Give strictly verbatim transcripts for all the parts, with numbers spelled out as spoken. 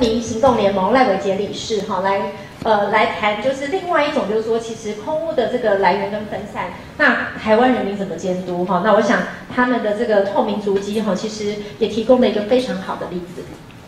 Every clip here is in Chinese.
民行动联盟赖伟杰理事哈来呃来谈，就是另外一种就是说，其实空污的这个来源跟分散，那台湾人民怎么监督哈？那我想他们的这个透明足迹哈，其实也提供了一个非常好的例子。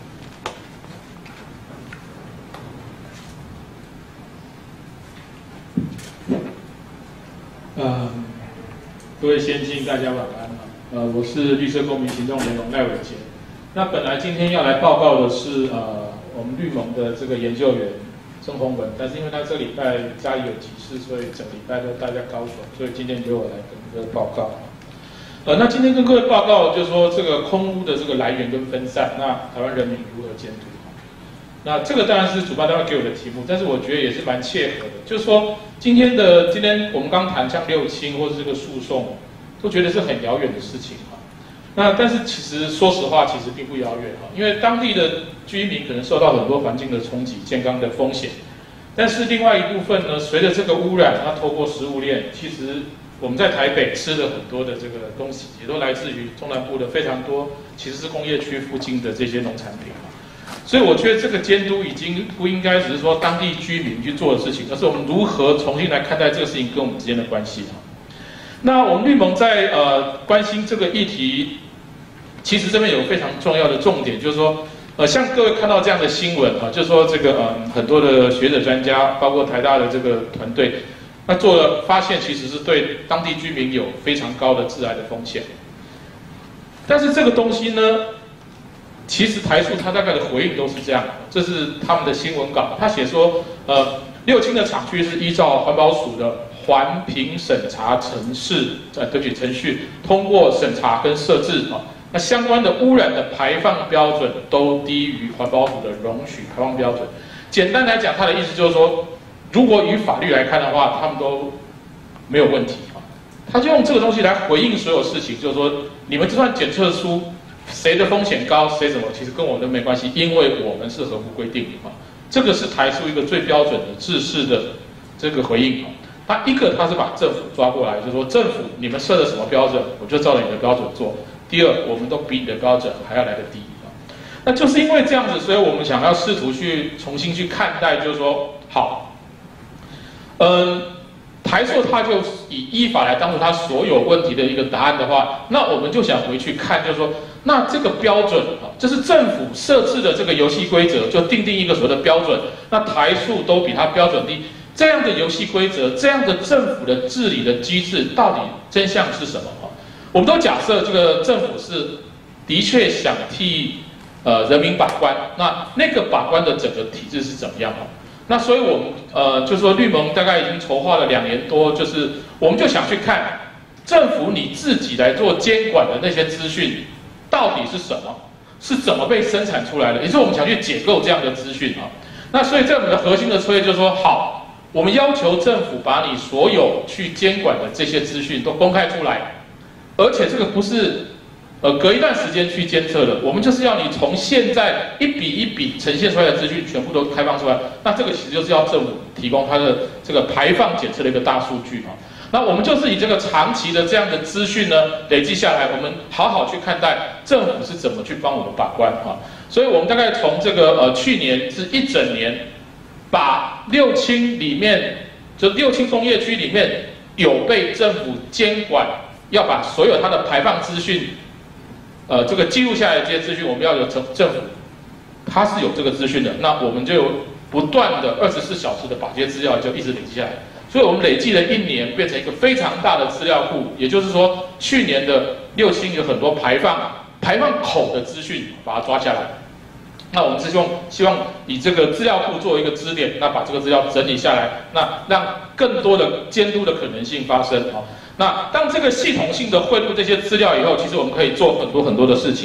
呃，各位先进，大家晚安啊。呃，我是绿色公民行动联盟赖伟杰。那本来今天要来报告的是呃我们绿盟的这个研究员曾宏文，但是因为他这礼拜家里有急事，所以整礼拜都待在高雄，所以今天由我来跟各位报告。呃，那今天跟各位报告就是说这个空污的这个来源跟分散，那台湾人民如何监督？那这个当然是主办单位给我的题目，但是我觉得也是蛮切合的，就是说今天的今天我们刚谈像六轻或者这个诉讼，都觉得是很遥远的事情哈。那但是其实说实话，其实并不遥远哈，因为当地的居民可能受到很多环境的冲击、健康的风险，但是另外一部分呢，随着这个污染，它透过食物链，其实我们在台北吃的很多的这个东西，也都来自于中南部的非常多，其实是工业区附近的这些农产品。所以我觉得这个监督已经不应该只是说当地居民去做的事情，而是我们如何重新来看待这个事情跟我们之间的关系。那我们绿盟在呃关心这个议题，其实这边有非常重要的重点，就是说，呃，像各位看到这样的新闻啊，就是说这个呃很多的学者专家，包括台大的这个团队，那做了发现，其实是对当地居民有非常高的致癌的风险。但是这个东西呢？其实台塑它大概的回应都是这样，这是他们的新闻稿，他写说，呃，六轻的厂区是依照环保署的环评审查程式，呃，对不起程序通过审查跟设置啊，那相关的污染的排放标准都低于环保署的容许排放标准。简单来讲，他的意思就是说，如果以法律来看的话，他们都没有问题啊。他就用这个东西来回应所有事情，就是说，你们这段检测书。谁的风险高，谁怎么，其实跟我都没关系，因为我们是合乎规定啊。这个是台塑一个最标准的制式的这个回应啊。他一个他是把政府抓过来，就是说政府你们设的什么标准，我就照着你的标准做。第二，我们都比你的标准还要来得低啊。那就是因为这样子，所以我们想要试图去重新去看待，就是说好，嗯。台塑它就以依法来当作它所有问题的一个答案的话，那我们就想回去看，就是说，那这个标准啊，这是政府设置的这个游戏规则，就定定一个所谓的标准，那台塑都比它标准低，这样的游戏规则，这样的政府的治理的机制，到底真相是什么啊？我们都假设这个政府是的确想替呃人民把关，那那个把关的整个体制是怎么样啊？那所以我们呃，就说绿盟大概已经筹划了两年多，就是我们就想去看政府你自己来做监管的那些资讯到底是什么，是怎么被生产出来的，也就是我们想去解构这样的资讯啊。那所以在我们的核心的策略就是说，好，我们要求政府把你所有去监管的这些资讯都公开出来，而且这个不是。呃，隔一段时间去监测的，我们就是要你从现在一笔一笔呈现出来的资讯全部都开放出来。那这个其实就是要政府提供它的这个排放检测的一个大数据啊。那我们就是以这个长期的这样的资讯呢累积下来，我们好好去看待政府是怎么去帮我们把关啊。所以我们大概从这个呃去年是一整年，把六轻里面就六轻工业区里面有被政府监管，要把所有它的排放资讯。呃，这个记录下来的这些资讯，我们要有政政府，它是有这个资讯的，那我们就有不断的二十四小时的把这些资料就一直累积下来，所以我们累计了一年，变成一个非常大的资料库。也就是说，去年的六轻有很多排放排放口的资讯，把它抓下来。那我们是希望希望以这个资料库作为一个支点，那把这个资料整理下来，那让更多的监督的可能性发生啊。那当这个系统性的汇入这些资料以后，其实我们可以做很多很多的事情。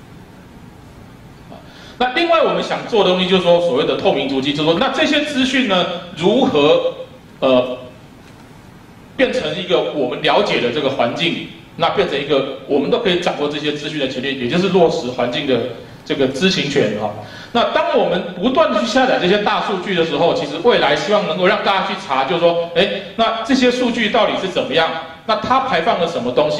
那另外我们想做的东西就是说，所谓的透明足迹，就是说，那这些资讯呢，如何呃变成一个我们了解的这个环境，那变成一个我们都可以掌握这些资讯的权利，也就是落实环境的这个知情权哈。那当我们不断的去下载这些大数据的时候，其实未来希望能够让大家去查，就是说，哎，那这些数据到底是怎么样？那它排放了什么东西？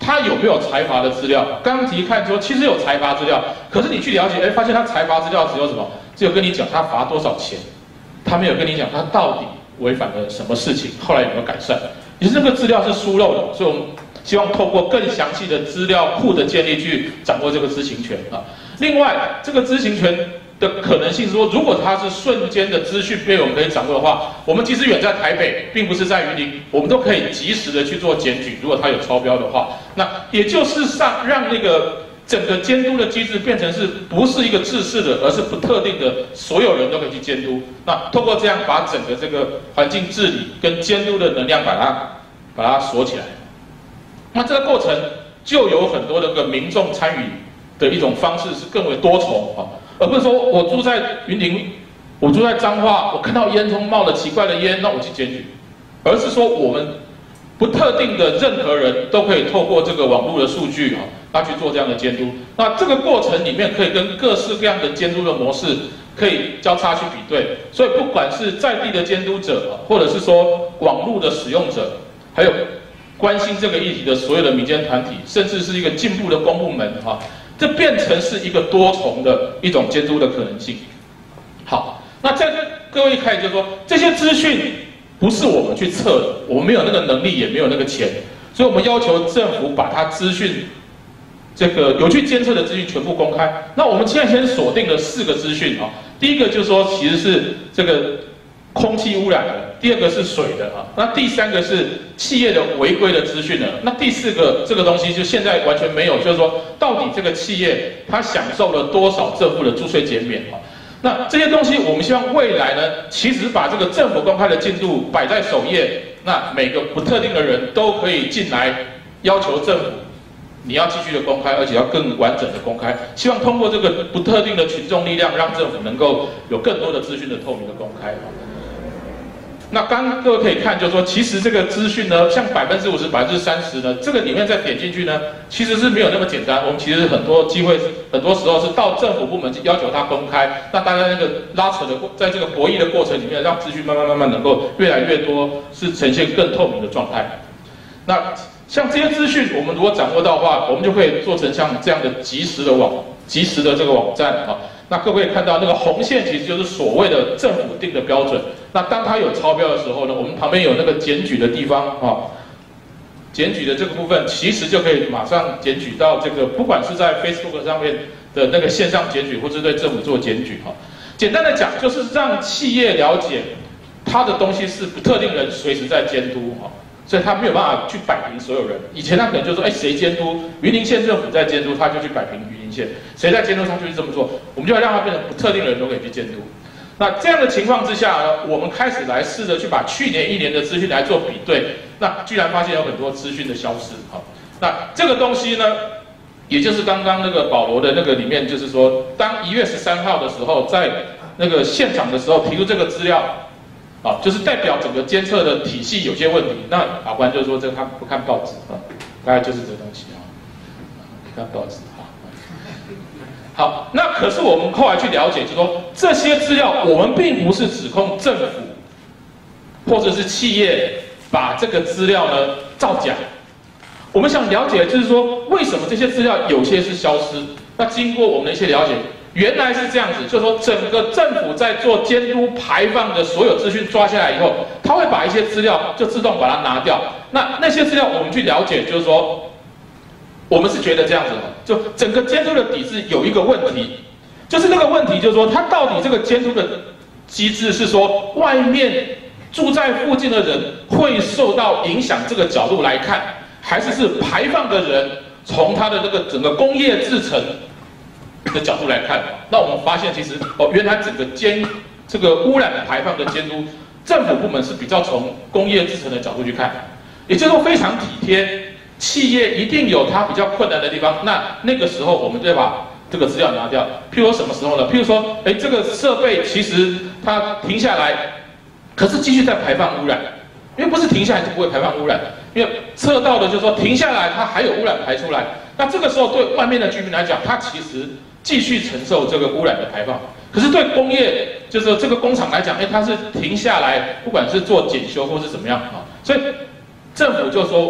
他有没有财阀的资料？刚刚提看说，其实有财阀资料，可是你去了解，哎，发现他财阀资料只有什么？只有跟你讲他罚多少钱，他没有跟你讲他到底违反了什么事情，后来有没有改善？也是这个资料是疏漏的，所以我们希望透过更详细的资料库的建立去掌握这个知情权啊。另外，这个知情权的可能性是说，如果它是瞬间的资讯被我们可以掌握的话，我们即使远在台北，并不是在云林，我们都可以及时的去做检举。如果它有超标的话，那也就是上让那个整个监督的机制变成是不是一个制式的，而是不特定的，所有人都可以去监督。那透过这样把整个这个环境治理跟监督的能量把它把它锁起来。那这个过程就有很多的个民众参与的一种方式是更为多重啊，而不是说我住在云林，我住在彰化，我看到烟囱冒了奇怪的烟，那我去检举，而是说我们不特定的任何人都可以透过这个网络的数据啊，那去做这样的监督。那这个过程里面可以跟各式各样的监督的模式可以交叉去比对，所以不管是在地的监督者，或者是说网络的使用者，还有关心这个议题的所有的民间团体，甚至是一个进步的公部门哈，这变成是一个多重的一种监督的可能性。好，那在各位一开始就说，这些资讯不是我们去测的，我们没有那个能力，也没有那个钱，所以我们要求政府把它资讯这个有去监测的资讯全部公开。那我们现在先锁定了四个资讯啊，第一个就是说其实是这个空气污染的，第二个是水的啊，那第三个是企业的违规的资讯的，那第四个这个东西就现在完全没有，就是说到底这个企业它享受了多少政府的租税减免啊？那这些东西我们希望未来呢，其实把这个政府公开的进度摆在首页，那每个不特定的人都可以进来要求政府，你要继续的公开，而且要更完整的公开。希望通过这个不特定的群众力量，让政府能够有更多的资讯的透明的公开。那刚刚各位可以看，就是说，其实这个资讯呢，像百分之五十、百分之三十呢，这个里面再点进去呢，其实是没有那么简单。我们其实很多机会，很多时候是到政府部门去要求它公开，那大家那个拉扯的，在这个博弈的过程里面，让资讯慢慢慢慢能够越来越多，是呈现更透明的状态。那像这些资讯，我们如果掌握到的话，我们就可以做成像这样的即时的网、即时的这个网站啊。那各位看到那个红线，其实就是所谓的政府定的标准。那当它有超标的时候呢，我们旁边有那个检举的地方啊，检举的这个部分，其实就可以马上检举到这个，不管是在 Facebook 上面的那个线上检举，或是对政府做检举哈。简单的讲，就是让企业了解它的东西是不特定人随时在监督哈。所以他没有办法去摆平所有人。以前他可能就说，哎，谁监督？云林县政府在监督，他就去摆平云林县；谁在监督，他就去这么做。我们就要让它变成不特定的人都可以去监督。那这样的情况之下呢，我们开始来试着去把去年一年的资讯来做比对。那居然发现有很多资讯的消失。好，那这个东西呢，也就是刚刚那个保罗的那个里面，就是说，当一月十三号的时候，在那个现场的时候提出这个资料。啊，就是代表整个监测的体系有些问题。那法官就说这个他不看报纸啊，大概就是这东西啊，不看报纸啊。好，那可是我们后来去了解，就是说这些资料我们并不是指控政府或者是企业把这个资料呢造假。我们想了解，就是说为什么这些资料有些是消失？那经过我们的一些了解。原来是这样子，就是说整个政府在做监督排放的所有资讯抓下来以后，他会把一些资料就自动把它拿掉。那那些资料我们去了解，就是说，我们是觉得这样子的，就整个监督的体制有一个问题，就是那个问题就是说，它到底这个监督的机制是说，外面住在附近的人会受到影响这个角度来看，还是是排放的人从他的这个整个工业制程的角度来看，那我们发现其实哦，原来整个监这个污染排放的监督，政府部门是比较从工业制程的角度去看，也就是说非常体贴，企业一定有它比较困难的地方，那那个时候我们就把这个资料拿掉。譬如说什么时候呢？譬如说，哎，这个设备其实它停下来，可是继续在排放污染，因为不是停下来就不会排放污染，因为测到的就是说停下来它还有污染排出来，那这个时候对外面的居民来讲，它其实继续承受这个污染的排放，可是对工业，就是说这个工厂来讲，哎，它是停下来，不管是做检修或是怎么样啊，所以政府就说，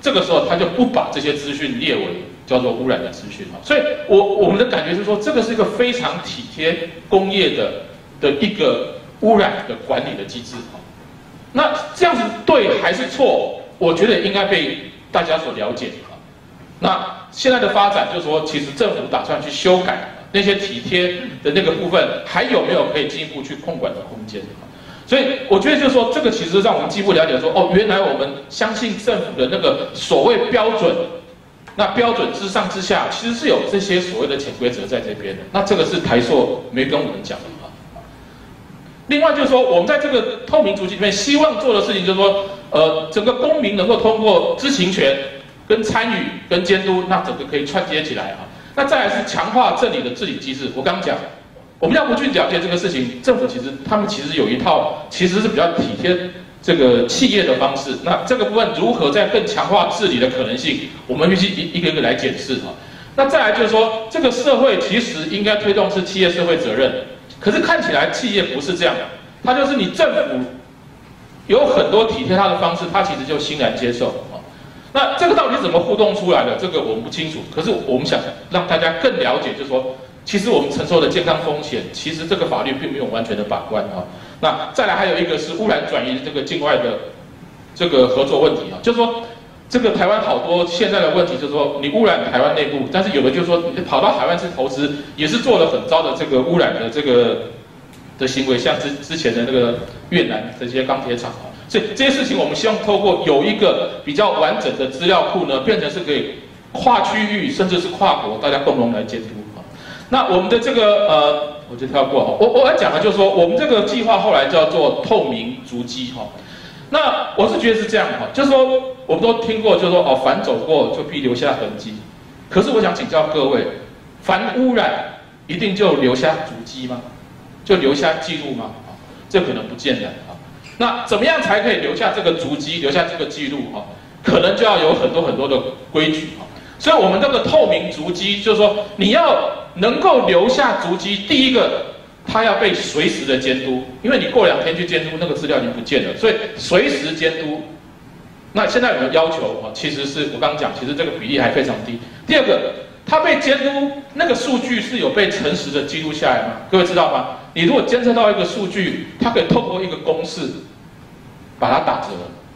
这个时候他就不把这些资讯列为叫做污染的资讯哈。所以我我们的感觉是说，这个是一个非常体贴工业的的一个污染的管理的机制哈。那这样子对还是错？我觉得应该被大家所了解哈。那现在的发展就是说，其实政府打算去修改那些体贴的那个部分，还有没有可以进一步去控管的空间？所以我觉得就是说，这个其实让我们进一步了解说，哦，原来我们相信政府的那个所谓标准，那标准之上之下，其实是有这些所谓的潜规则在这边的。那这个是台塑没跟我们讲的哈。另外就是说，我们在这个透明足迹里面，希望做的事情就是说，呃，整个公民能够通过知情权、跟参与、跟监督，那整个可以串接起来啊。那再来是强化这里的治理机制。我刚刚讲。我们要不去了解这个事情，政府其实他们其实有一套，其实是比较体贴这个企业的方式。那这个部分如何再更强化治理的可能性，我们必须一一个一个来检视哈。那再来就是说，这个社会其实应该推动是企业社会责任，可是看起来企业不是这样，它就是你政府有很多体贴它的方式，它其实就欣然接受啊。那这个到底是怎么互动出来的？这个我们不清楚。可是我们想让大家更了解，就是说。其实我们承受的健康风险，其实这个法律并没有完全的把关啊。那再来还有一个是污染转移这个境外的这个合作问题啊，就是说这个台湾好多现在的问题就是说你污染台湾内部，但是有的就是说你跑到海外去投资，也是做了很糟的这个污染的这个的行为，像之之前的那个越南这些钢铁厂啊。所以这些事情我们希望透过有一个比较完整的资料库呢，变成是可以跨区域甚至是跨国大家共同来监督。那我们的这个呃，我就跳过哈。我我要讲的就是说，我们这个计划后来叫做透明足迹哈。那我是觉得是这样哈，就是说我们都听过，就是说哦，凡走过就必留下痕迹。可是我想请教各位，凡污染一定就留下足迹吗？就留下记录吗？啊，这可能不见得啊。那怎么样才可以留下这个足迹，留下这个记录哈？可能就要有很多很多的规矩哈。所以我们这个透明足迹，就是说你要能够留下足迹，第一个它要被随时的监督，因为你过两天去监督，那个资料已经不见了，所以随时监督。那现在有没有要求啊？其实是我刚刚讲，其实这个比例还非常低。第二个，它被监督，那个数据是有被诚实的记录下来吗？各位知道吗？你如果监测到一个数据，它可以透过一个公式把它打折，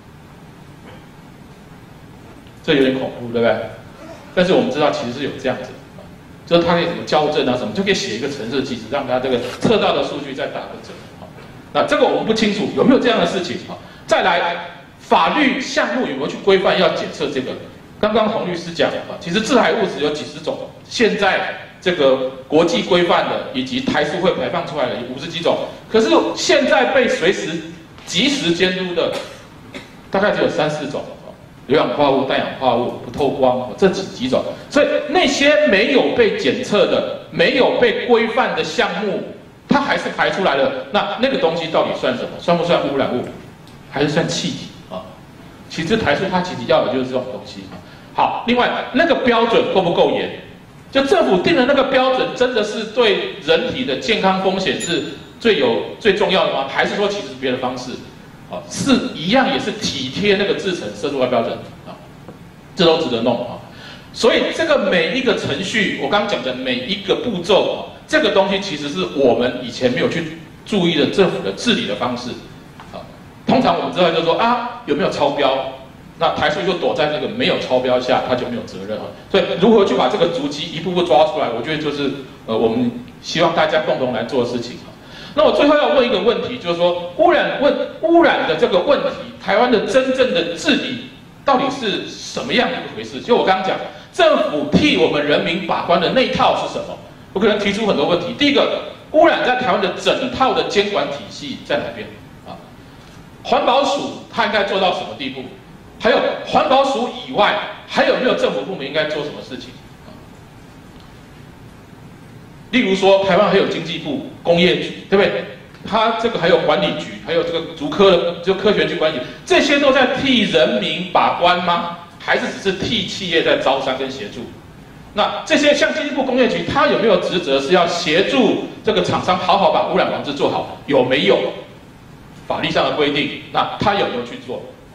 这有点恐怖，对不对？但是我们知道其实是有这样子，就是它可以什么校正啊什么，就可以写一个程式机制，让它这个测到的数据再打个折。那这个我们不清楚有没有这样的事情啊？再来，法律项目有没有去规范要检测这个？刚刚洪律师讲啊，其实致癌物质有几十种，现在这个国际规范的以及台塑会排放出来的有五十几种，可是现在被随时及时监督的大概只有三四种。有氧化物、氮氧化物、不透光这几几种，所以那些没有被检测的、没有被规范的项目，它还是排出来了。那那个东西到底算什么？算不算污染物？还是算气体啊？其实台塑它其实要的就是这种东西。好，另外那个标准够不够严？就政府定的那个标准，真的是对人体的健康风险是最有最重要的吗？还是说其实别的方式？啊，是一样，也是体贴那个制程摄入外标准啊，这都值得弄啊。所以这个每一个程序，我刚刚讲的每一个步骤啊，这个东西其实是我们以前没有去注意的政府的治理的方式啊。通常我们知道就是说啊，有没有超标？那台塑就躲在那个没有超标下，它就没有责任啊。所以如何去把这个足迹一步步抓出来，我觉得就是呃，我们希望大家共同来做的事情。那我最后要问一个问题，就是说污染问污染的这个问题，台湾的真正的治理到底是什么样的一回事？就我刚刚讲，政府替我们人民把关的那一套是什么？我可能提出很多问题。第一个，污染在台湾的整套的监管体系在哪边？啊，环保署它应该做到什么地步？还有环保署以外，还有没有政府部门应该做什么事情？例如说，台湾还有经济部、工业局，对不对？它这个还有管理局，还有这个竹科的就科学局管理局，这些都在替人民把关吗？还是只是替企业在招商跟协助？那这些像经济部、工业局，它有没有职责是要协助这个厂商好好把污染防治做好？有没有法律上的规定？那它有没有去做？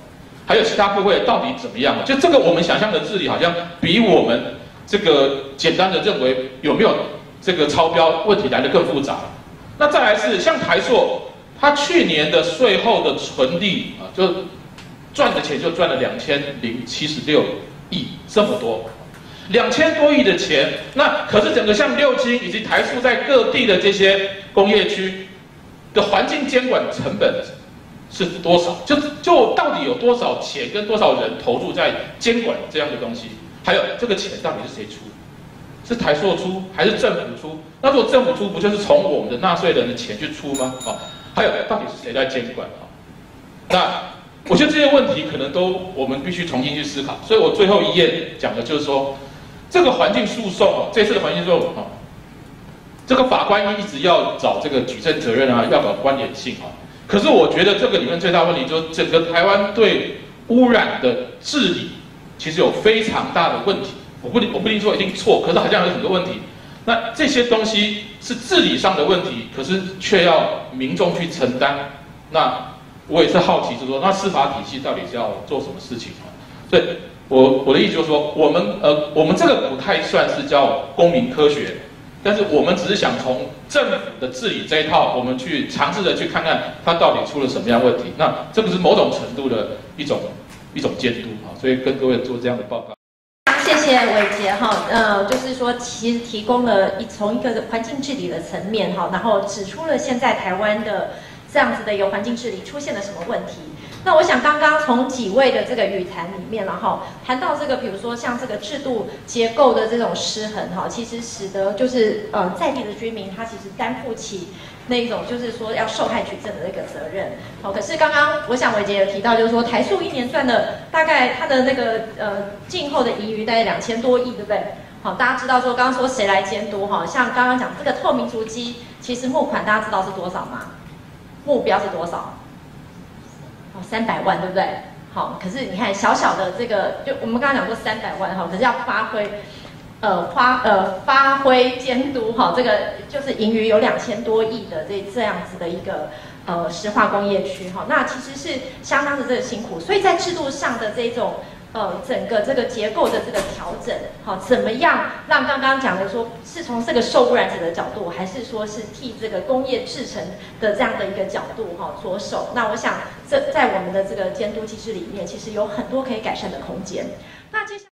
还有其他部会到底怎么样？就这个我们想象的治理，好像比我们这个简单的认为有没有这个超标问题来得更复杂。那再来是像台塑，它去年的税后的纯利啊，就赚的钱就赚了两千零七十六亿，这么多。两千多亿的钱，那可是整个像六轻以及台塑在各地的这些工业区的环境监管成本是多少？就就到底有多少钱跟多少人投入在监管这样的东西？还有这个钱到底是谁出？是台塑出还是政府出？那如果政府出，不就是从我们的纳税人的钱去出吗？啊，还有到底是谁在监管啊？那我觉得这些问题可能都我们必须重新去思考。所以我最后一页讲的就是说。这个环境诉讼啊，这次的环境诉讼啊，这个法官一直要找这个举证责任啊，要找关联性啊。可是我觉得这个里面最大问题就是整个台湾对污染的治理其实有非常大的问题。我不我不一定说一定错，可是好像有很多问题。那这些东西是治理上的问题，可是却要民众去承担。那我也是好奇，就是说，那司法体系到底是要做什么事情啊？所以。我我的意思就是说，我们呃，我们这个不太算是叫公民科学，但是我们只是想从政府的治理这一套，我们去尝试的去看看它到底出了什么样问题。那这个是某种程度的一种一种监督啊，所以跟各位做这样的报告。 谢谢伟杰哈，呃，就是说其实提供了一从一个环境治理的层面哈，然后指出了现在台湾的这样子的一个环境治理出现了什么问题。那我想刚刚从几位的这个语谈里面，然后谈到这个，比如说像这个制度结构的这种失衡哈，其实使得就是呃在地的居民他其实担负起那一种就是说要受害举证的那个责任。好，可是刚刚我想伟杰有提到，就是说台塑一年赚了大概它的那个呃进后的盈余大概两千多亿，对不对？好，大家知道说刚刚说谁来监督哈？像刚刚讲这个透明足迹，其实募款大家知道是多少吗？目标是多少？三百万，对不对？好，可是你看小小的这个，就我们刚刚讲说三百万哈，可是要发挥，呃，发呃发挥监督哈，这个就是盈余有两千多亿的这这样子的一个呃石化工业区哈，那其实是相当的这个辛苦，所以在制度上的这种呃整个这个结构的这个调整，好，怎么样让刚刚讲的说是从这个受污染者的角度，还是说是替这个工业制成的这样的一个角度哈着手？那我想这在我们的这个监督机制里面，其实有很多可以改善的空间。那接下来。